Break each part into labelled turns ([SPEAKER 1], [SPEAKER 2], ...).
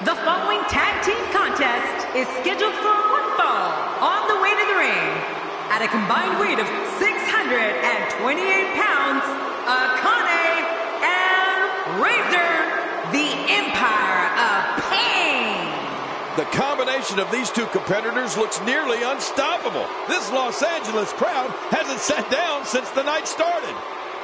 [SPEAKER 1] The following tag team contest is scheduled for one fall on the way to the ring. At a combined weight of 628 pounds, Akane and Razor, the Empire of Pain.
[SPEAKER 2] The combination of these two competitors looks nearly unstoppable. This Los Angeles crowd hasn't sat down since the night started.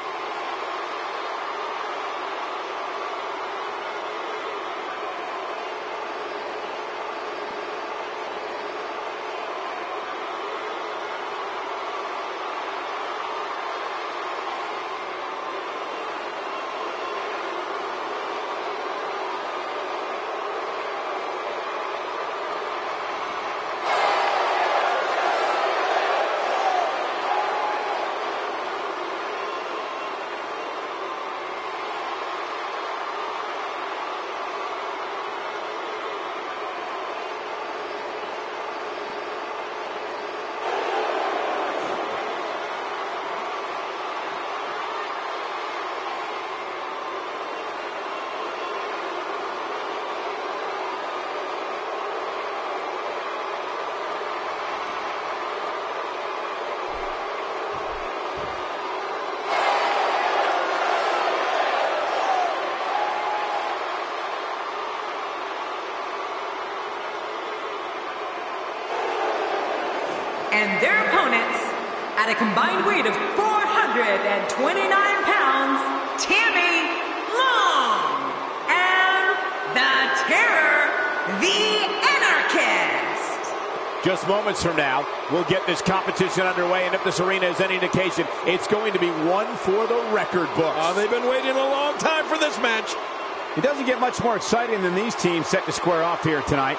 [SPEAKER 1] And their opponents, at a combined weight of 429 pounds, Tammy Long and the Terror, the Anarchist.
[SPEAKER 3] Just moments from now, we'll get this competition underway, and if this arena is any indication, it's going to be one for the record books.
[SPEAKER 2] They've been waiting a long time for this match.
[SPEAKER 3] It doesn't get much more exciting than these teams set to square off here tonight.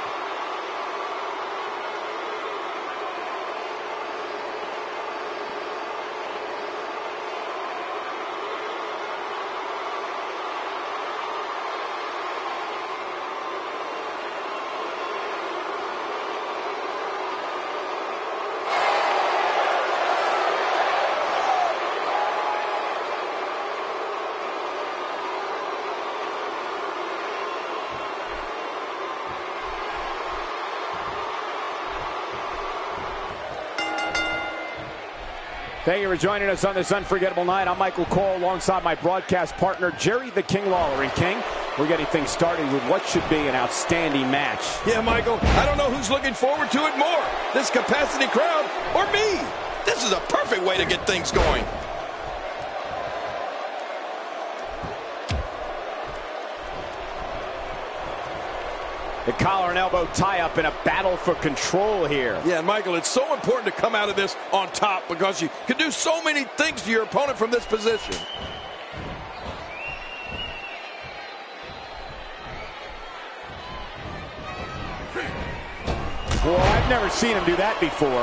[SPEAKER 3] Thank you for joining us on this unforgettable night. I'm Michael Cole alongside my broadcast partner, Jerry the King Lawler. And King, we're getting things started with what should be an outstanding match.
[SPEAKER 2] Yeah, Michael, I don't know who's looking forward to it more, this capacity crowd or me. This is a perfect way to get things going.
[SPEAKER 3] The collar and elbow tie-up in a battle for control here.
[SPEAKER 2] Yeah, Michael, it's so important to come out of this on top because you can do so many things to your opponent from this position.
[SPEAKER 3] Well, I've never seen him do that before.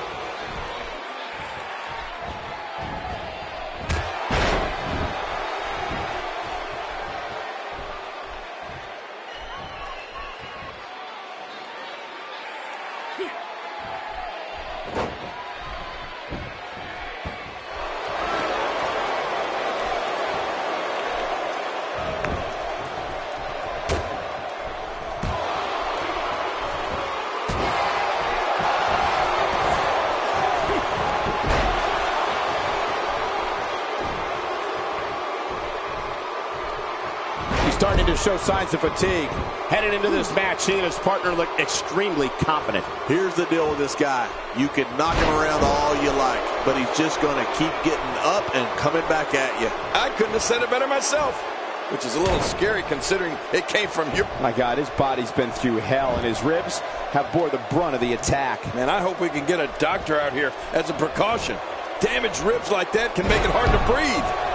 [SPEAKER 3] Starting to show signs of fatigue. Headed into this match, he and his partner look extremely confident.
[SPEAKER 4] Here's the deal with this guy. You can knock him around all you like, but he's just going to keep getting up and coming back at you.
[SPEAKER 2] I couldn't have said it better myself, which is a little scary considering it came from you.
[SPEAKER 3] My God, his body's been through hell, and his ribs have bore the brunt of the attack.
[SPEAKER 2] Man, I hope we can get a doctor out here as a precaution. Damaged ribs like that can make it hard to breathe.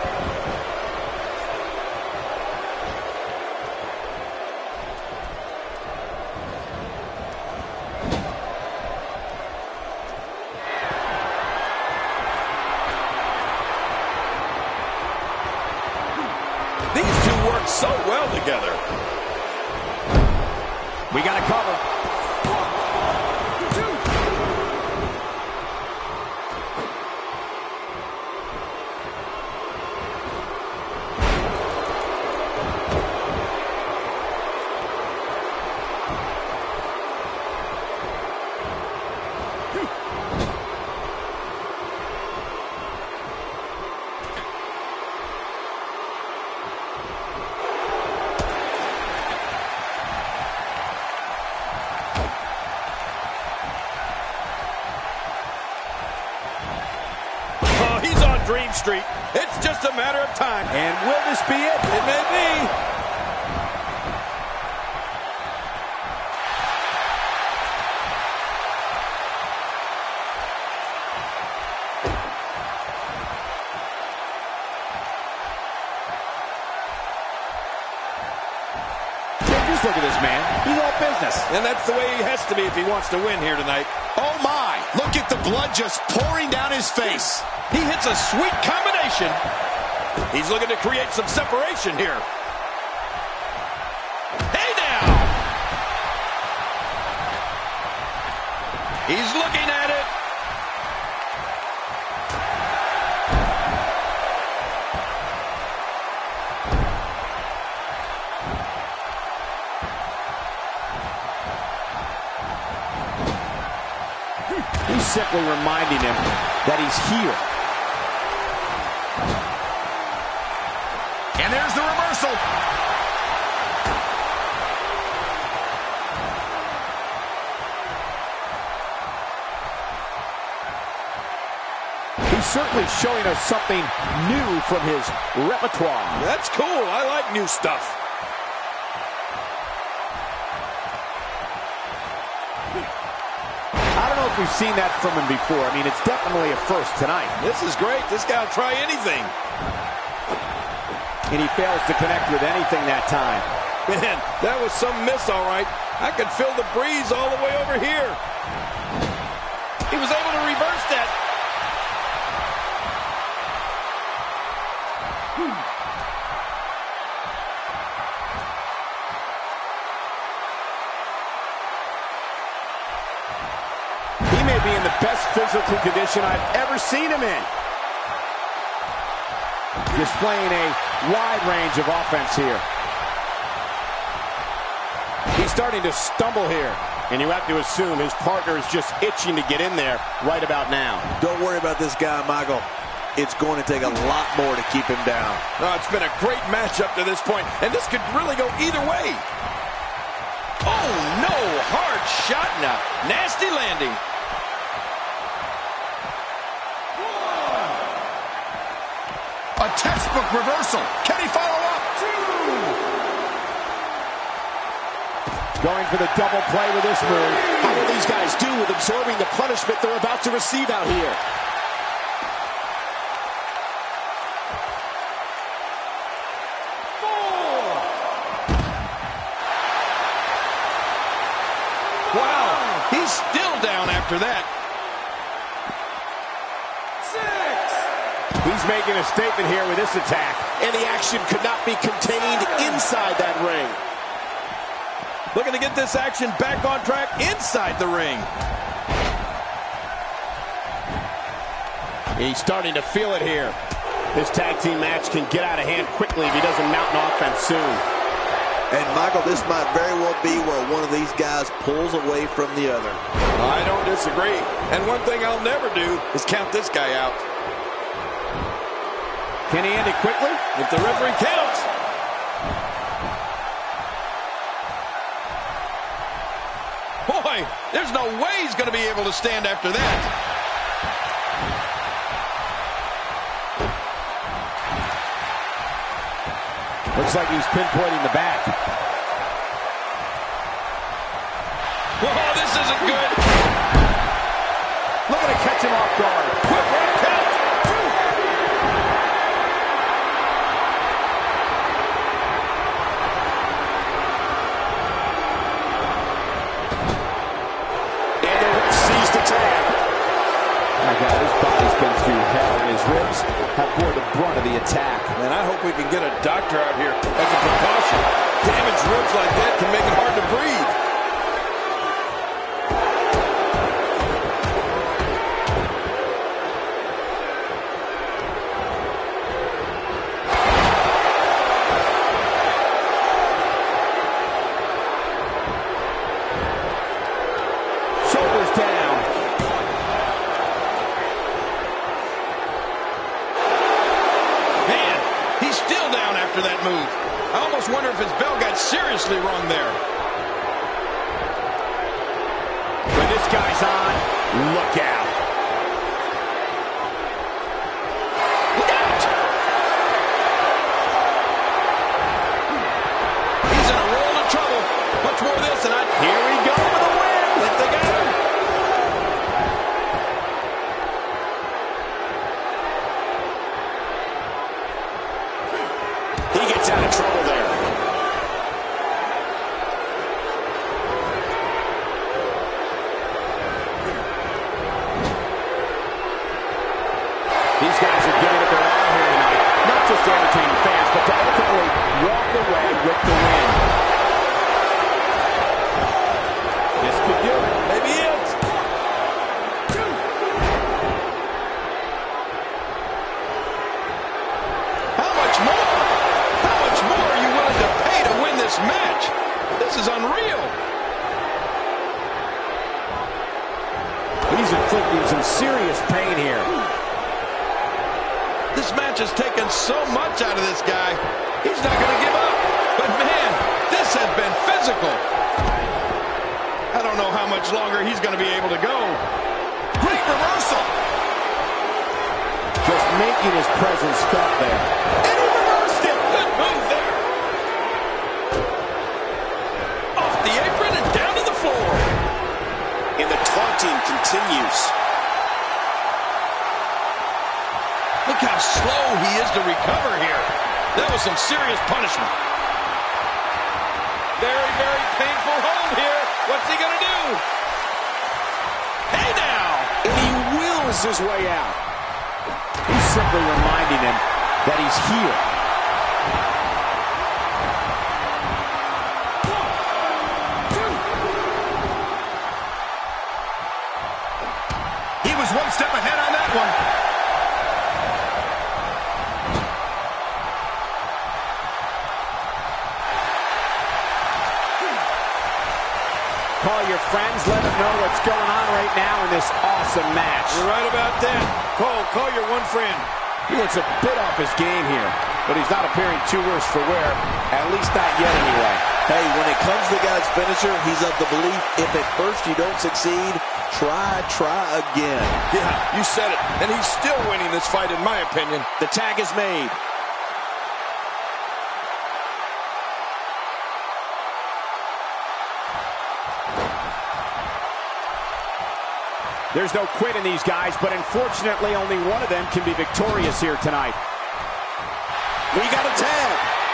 [SPEAKER 2] These two work so well together.
[SPEAKER 3] We got a cover.
[SPEAKER 2] 1, 2. Main Street. It's just a matter of time.
[SPEAKER 3] And will this be it?
[SPEAKER 2] It may be.
[SPEAKER 3] Look at this man. He's all business.
[SPEAKER 2] And that's the way he has to be if he wants to win here tonight.
[SPEAKER 5] Oh, my. Look at the blood just pouring down his face.
[SPEAKER 2] He hits a sweet combination. He's looking to create some separation here. Hey now! He's looking at it.
[SPEAKER 3] He's simply reminding him that he's here.
[SPEAKER 5] And there's the reversal.
[SPEAKER 3] He's certainly showing us something new from his repertoire.
[SPEAKER 2] That's cool. I like new stuff.
[SPEAKER 3] I don't know if we've seen that from him before. I mean, it's definitely a first tonight.
[SPEAKER 2] This is great. This guy will try anything.
[SPEAKER 3] And he fails to connect with anything that time.
[SPEAKER 2] Man, that was some miss, all right. I could feel the breeze all the way over here. He was able to reverse that.
[SPEAKER 3] He may be in the best physical condition I've ever seen him in. Displaying a wide range of offense here. He's starting to stumble here. And you have to assume his partner is just itching to get in there right about now.
[SPEAKER 4] Don't worry about this guy, Michael. It's going to take a lot more to keep him down.
[SPEAKER 2] Oh, it's been a great match up to this point, and this could really go either way. Oh, no. Hard shot and a nasty landing.
[SPEAKER 5] A textbook reversal. Can he follow up?
[SPEAKER 3] Going for the double play with this move.
[SPEAKER 5] How will these guys do with absorbing the punishment they're about to receive out here?
[SPEAKER 2] Wow, he's still down after that.
[SPEAKER 3] He's making a statement here with this attack.
[SPEAKER 5] And the action could not be contained inside that ring.
[SPEAKER 2] Looking to get this action back on track inside the ring.
[SPEAKER 3] He's starting to feel it here. This tag team match can get out of hand quickly if he doesn't mount an offense soon.
[SPEAKER 4] And, Michael, this might very well be where one of these guys pulls away from the other.
[SPEAKER 2] I don't disagree. And one thing I'll never do is count this guy out.
[SPEAKER 3] Can he end it quickly?
[SPEAKER 2] If the referee counts. Boy, there's no way he's going to be able to stand after that.
[SPEAKER 3] Looks like he's pinpointing the back.
[SPEAKER 2] Whoa, this isn't good.
[SPEAKER 3] Looking to catch him off guard.
[SPEAKER 2] Quick rock count.
[SPEAKER 5] And the ref sees the tag.
[SPEAKER 3] My God, his body's been through hell, and his ribs have bore the brunt of the attack.
[SPEAKER 2] Man, I hope we can get a doctor out here as a precaution. Damaged ribs like that can make it hard to breathe.
[SPEAKER 3] Shoulders down.
[SPEAKER 2] Man, he's still down after that move. I almost wonder if his bell got seriously wrong there.
[SPEAKER 3] When this guy's on, look out. out of trouble there. These guys are giving it their all here tonight. Not just to entertain the fans, but to ultimately walk away with the win. This could do it.
[SPEAKER 2] Maybe it. How much more? How much more are you willing to pay to win this match? This is unreal.
[SPEAKER 3] He's inflicting some serious pain here.
[SPEAKER 2] This match has taken so much out of this guy. He's not going to give up. But man, this has been physical. I don't know how much longer he's going to be able to go.
[SPEAKER 5] Great reversal.
[SPEAKER 3] Just making his presence felt there.
[SPEAKER 2] And he reversed it. Good move there. Off the apron and down to the floor.
[SPEAKER 3] And the taunting continues.
[SPEAKER 2] Look how slow he is to recover here. That was some serious punishment. Very, very painful hold here. What's he going to do? Hey now!
[SPEAKER 3] And he wills his way out. He's simply reminding him that he's here.
[SPEAKER 5] He was one step ahead on that one.
[SPEAKER 3] Call your friends, let them know what's going on right now in this awesome match.
[SPEAKER 2] You're right about that. Cole, call your one friend.
[SPEAKER 3] He looks a bit off his game here, but he's not appearing too worse for wear, at least not yet anyway.
[SPEAKER 4] Hey, when it comes to the guy's finisher, he's of the belief if at first you don't succeed, try again.
[SPEAKER 2] Yeah, you said it. And he's still winning this fight, in my opinion.
[SPEAKER 3] The tag is made. There's no quit in these guys, but unfortunately only one of them can be victorious here tonight.
[SPEAKER 4] We got a tag.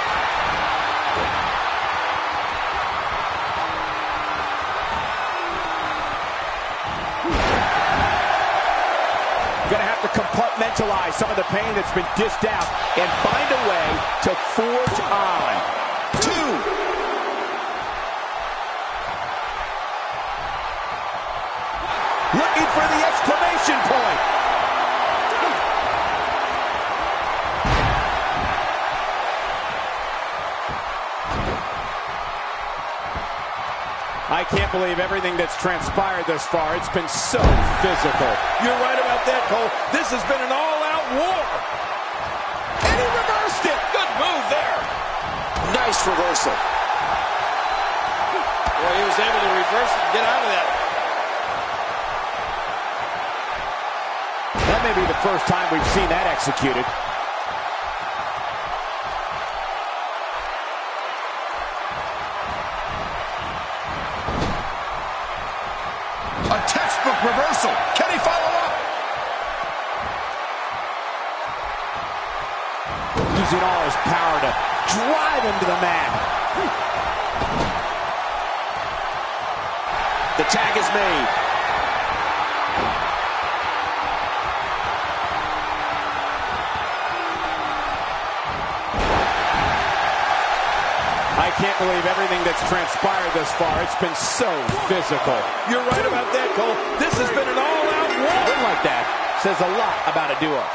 [SPEAKER 3] Gonna have to compartmentalize some of the pain that's been dished out and find a way to forge on. 2. Looking for the exclamation point. I can't believe everything that's transpired thus far. It's been so physical.
[SPEAKER 2] You're right about that, Cole. This has been an all-out war. And he reversed it. Good move there.
[SPEAKER 3] Nice reversal.
[SPEAKER 2] Boy, he was able to reverse it and get out of that.
[SPEAKER 3] That may be the first time we've seen that executed.
[SPEAKER 5] A textbook reversal. Can he follow up?
[SPEAKER 3] Using all his power to drive him to the mat. The tag is made. I can't believe everything that's transpired thus far. It's been so physical.
[SPEAKER 2] You're right about that, Cole. This has been an all-out war.
[SPEAKER 3] Win like that says a lot about a duo.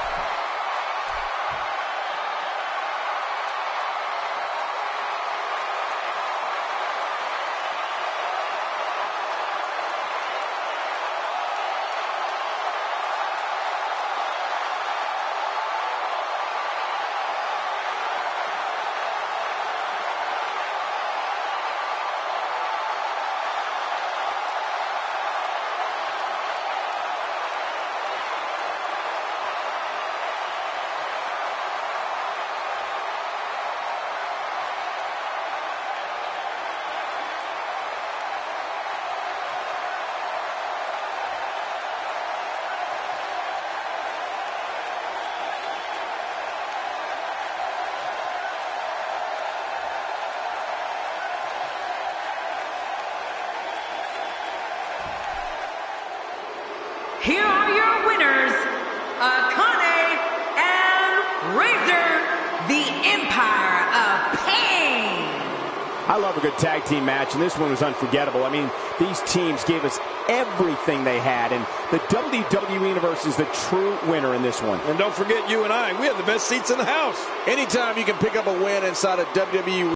[SPEAKER 1] here are your winners, Akane and Razor, the Empire of Pain.
[SPEAKER 3] I love a good tag team match, and this one was unforgettable. I mean, these teams gave us everything they had, and the WWE Universe is the true winner in this one.
[SPEAKER 2] And don't forget, you and I, we have the best seats in the house.
[SPEAKER 4] Anytime you can pick up a win inside of WWE